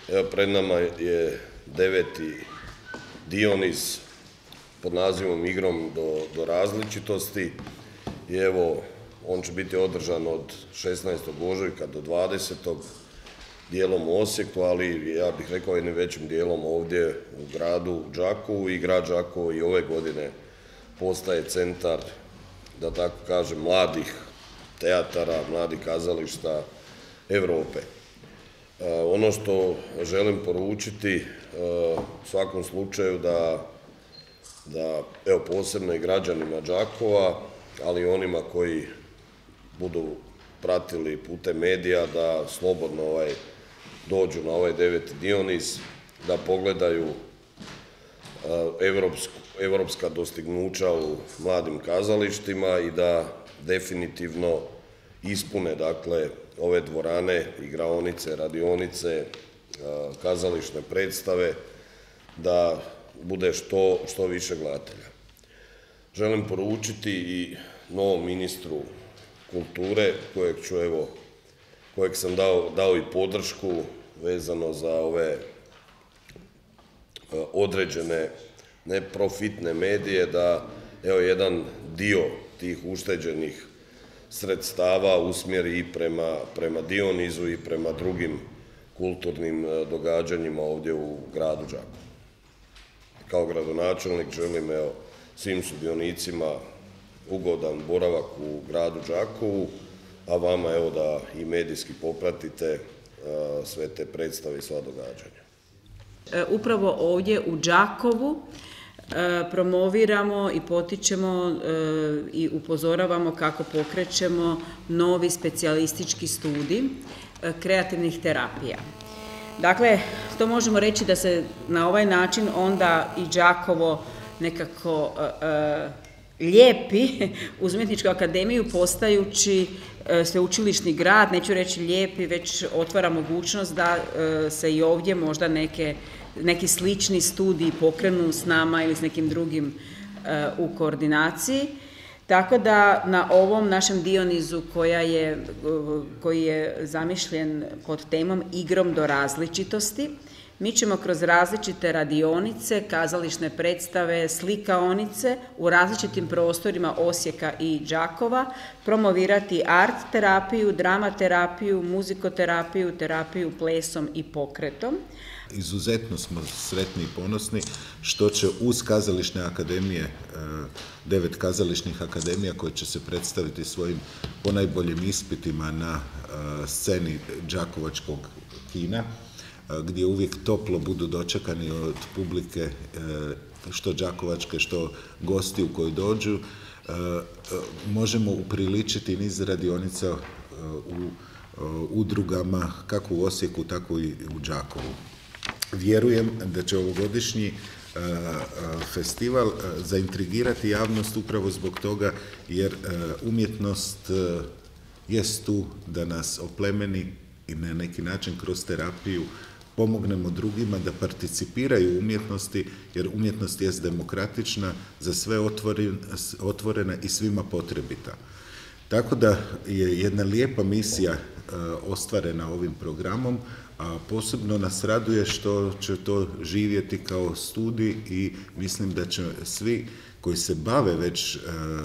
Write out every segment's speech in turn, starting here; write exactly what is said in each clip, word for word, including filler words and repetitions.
Evo, pred nama je deveti Dioniz pod nazivom Igrom do, do različitosti i evo, on će biti održan od šesnaestog ožujka do dvadesetog dijelom u Osijeku, ali ja bih rekao jednim većim dijelom ovdje u gradu Đakovu, i grad Đakovo i ove godine postaje centar, da tako kažem, mladih teatara, mladih kazališta Europe. Ono što želim poručiti u svakom slučaju da, da evo, posebno i građanima Đakova, ali i onima koji budu pratili putem medija, da slobodno ovaj, dođu na ovaj deveti Dioniz, da pogledaju evropsku, evropska dostignuća u mladim kazalištima i da definitivno ispune, dakle, ove dvorane, igraonice, radionice, kazališne predstave, da bude što, što više gledatelja. Želim poručiti i novom ministru kulture, kojeg ću, evo, kojeg sam dao, dao i podršku vezano za ove određene neprofitne medije, da evo jedan dio tih ušteđenih sredstava usmjeri i prema, prema Dionizu i prema drugim kulturnim događanjima ovdje u gradu Đakovu. Kao gradonačelnik želim, evo, svim sudionicima ugodan boravak u gradu Đakovu, a vama, evo, da i medijski popratite a, sve te predstave i sva događanja. Upravo ovdje u Đakovu promoviramo i potičemo i upozoravamo kako pokrećemo novi specijalistički studij kreativnih terapija. Dakle, to možemo reći da se na ovaj način onda i Đakovo nekako lijepi uz Umjetničku akademiju postajući sveučilišni grad, neću reći lijepi, već otvara mogućnost da se i ovdje možda neke, neki slični studiji pokrenu s nama ili s nekim drugim u koordinaciji. Tako da na ovom našem Dionizu koja je, koji je zamišljen pod temom Igrom do različitosti, mi ćemo kroz različite radionice, kazališne predstave, slikaonice u različitim prostorima Osijeka i Đakova promovirati art terapiju, dramaterapiju, muzikoterapiju, terapiju plesom i pokretom. Izuzetno smo sretni i ponosni što će uz kazališne akademije, devet kazališnih akademija koje će se predstaviti svojim ponajboljim ispitima na sceni đakovačkog kina, gdje uvijek toplo budu dočekani od publike, što đakovačke, što gosti u koji dođu, možemo upriličiti niz radionica u udrugama, kako u Osijeku, tako i u Đakovu. Vjerujem da će ovogodišnji festival zaintrigirati javnost upravo zbog toga, jer umjetnost jest tu da nas oplemeni i na neki način kroz terapiju pomognemo drugima da participiraju u umjetnosti, jer umjetnost jest demokratična, za sve otvorena i svima potrebita. Tako da je jedna lijepa misija ostvarena ovim programom, a posebno nas raduje što će to živjeti kao studij i mislim da će svi koji se bave već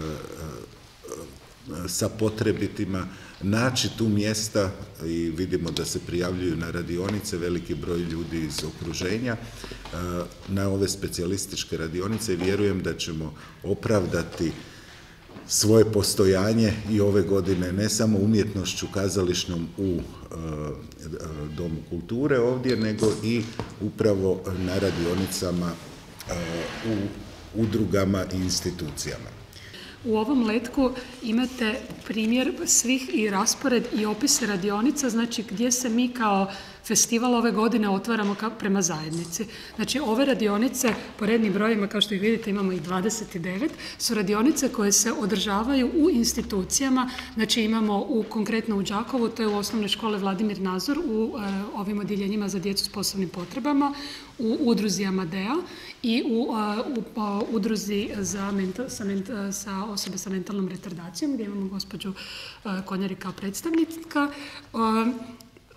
sa potrebitima naći tu mjesta, i vidimo da se prijavljuju na radionice veliki broj ljudi iz okruženja na ove specijalističke radionice, i vjerujem da ćemo opravdati svoje postojanje i ove godine ne samo umjetnošću kazališnom u Domu kulture ovdje, nego i upravo na radionicama u udrugama i institucijama. U ovom letku imate primjer svih i raspored i opise radionica, znači gdje se mi kao festival ove godine otvaramo prema zajednici. Znači ove radionice po rednim brojima, kao što ih vidite imamo ih dvadeset devet, su radionice koje se održavaju u institucijama, znači imamo u, konkretno u Đakovu, to je u osnovnoj škole Vladimir Nazor, u e, ovim odjeljenjima za djecu s posebnim potrebama, u udruzi Amadea i u, a, u a, udruzi za, mental, sa, ment, sa osobe sa mentalnom retardacijom, gdje imamo gospođu a, Konjari kao predstavnika. A,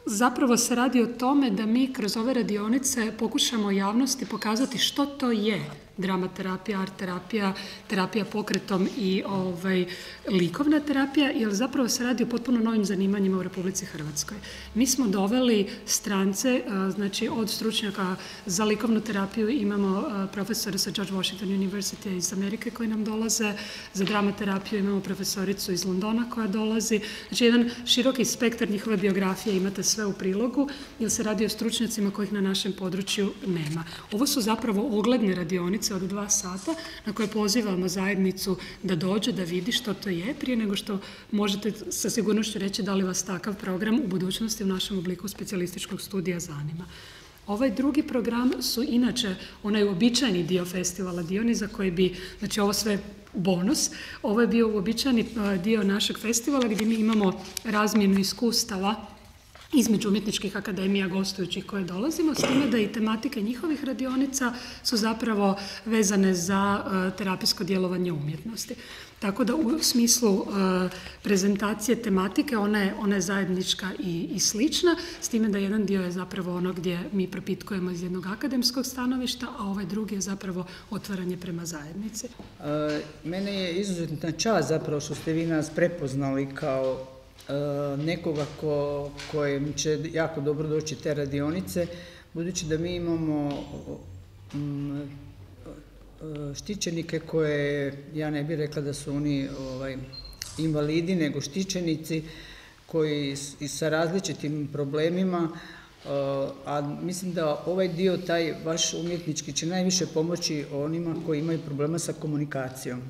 zapravo se radi o tome da mi kroz ove radionice pokušamo javnosti pokazati što to je dramaterapija, art terapija, terapija pokretom i ovaj, likovna terapija, jer zapravo se radi o potpuno novim zanimanjima u Republici Hrvatskoj. Mi smo doveli strance, znači od stručnjaka za likovnu terapiju imamo profesore sa George Washington University iz Amerike koji nam dolaze, za dramaterapiju imamo profesoricu iz Londona koja dolazi, znači jedan široki spektar njihove biografije, imate sve u prilogu, jer se radi o stručnjacima kojih na našem području nema. Ovo su zapravo ogledne radionice od dva sata na koje pozivamo zajednicu da dođe, da vidi što to je, prije nego što možete sa sigurnošću reći da li vas takav program u budućnosti u našem obliku specijalističkog studija zanima. Ovaj drugi program su inače onaj uobičajeni dio festivala Dioni za koji bi, znači ovo sve bonus, ovo je bio uobičajeni dio našeg festivala gdje mi imamo razmjenu iskustava između umjetničkih akademija gostujućih koje dolazimo, s time da i tematike njihovih radionica su zapravo vezane za uh, terapijsko djelovanje umjetnosti. Tako da u smislu uh, prezentacije tematike ona je, ona je zajednička i, i slična, s time da jedan dio je zapravo ono gdje mi propitkujemo iz jednog akademskog stanovišta, a ovaj drugi je zapravo otvaranje prema zajednici. Uh, mene je izuzetna čast zapravo što ste vi nas prepoznali kao nekoga ko, kojem će jako dobro doći te radionice, budući da mi imamo um, štićenike koje, ja ne bih rekla da su oni ovaj, invalidi, nego štićenici koji i sa različitim problemima, a mislim da ovaj dio, taj vaš umjetnički, će najviše pomoći onima koji imaju problema sa komunikacijom.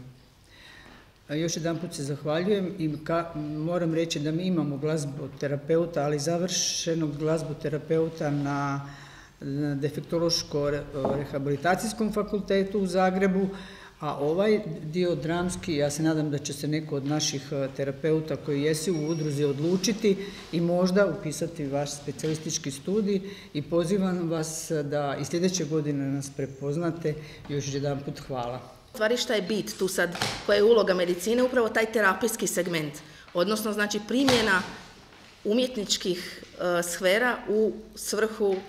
Još jedan put se zahvaljujem i ka, moram reći da mi imamo glazboterapeuta, ali završenog glazboterapeuta na, na defektološko-rehabilitacijskom fakultetu u Zagrebu, a ovaj dio dramski, ja se nadam da će se neko od naših terapeuta koji jesu u udruzi odlučiti i možda upisati vaš specijalistički studij i pozivam vas da i sljedeće godine nas prepoznate. Još jedan put hvala. Stvari šta je bit tu sad, koja je uloga medicine, upravo taj terapijski segment, odnosno znači primjena umjetničkih uh, sfera u svrhu, uh,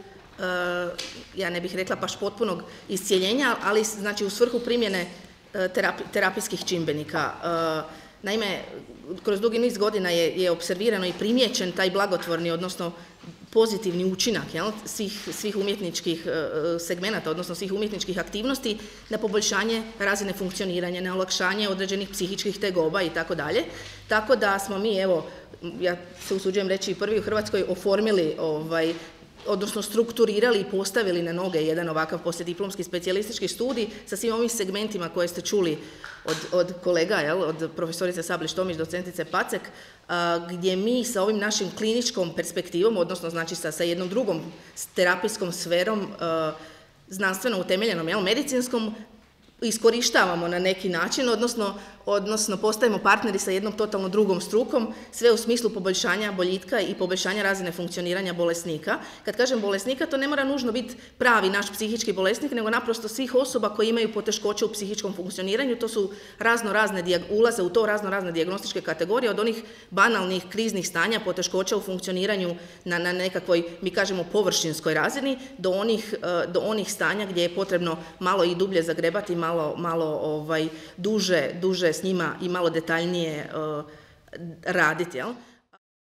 ja ne bih rekla baš potpunog iscijeljenja, ali znači u svrhu primjene uh, terapi, terapijskih čimbenika. Uh, naime, kroz dugi niz godina je, je observirano i primijećen taj blagotvorni, odnosno pozitivni učinak, jel, svih, svih umjetničkih segmenata, odnosno svih umjetničkih aktivnosti na poboljšanje razine funkcioniranja, na olakšanje određenih psihičkih tegoba i tako dalje. Tako da smo mi, evo, ja se usuđujem reći, prvi u Hrvatskoj oformili, ovaj, odnosno strukturirali i postavili na noge jedan ovakav poslijediplomski specijalistički studij sa svim ovim segmentima koje ste čuli od, od kolega, jel, od profesorice Sablić-Tomić, docentice Pacek, a, gdje mi sa ovim našim kliničkom perspektivom, odnosno znači sa, sa jednom drugom terapijskom sferom, a, znanstveno utemeljenom, jel, medicinskom, iskorištavamo na neki način, odnosno, odnosno postajemo partneri sa jednom totalno drugom strukom, sve u smislu poboljšanja boljitka i poboljšanja razine funkcioniranja bolesnika. Kad kažem bolesnika, to ne mora nužno biti pravi naš psihički bolesnik, nego naprosto svih osoba koji imaju poteškoće u psihičkom funkcioniranju. To su razno razne, ulaze u to razno razne dijagnostičke kategorije, od onih banalnih kriznih stanja, poteškoća u funkcioniranju na, na nekakvoj, mi kažemo, površinskoj razini, do onih, do onih stanja gdje je potrebno malo i dublje zagrebati, malo malo, malo ovaj, duže, duže s njima i malo detaljnije uh, raditi, jel?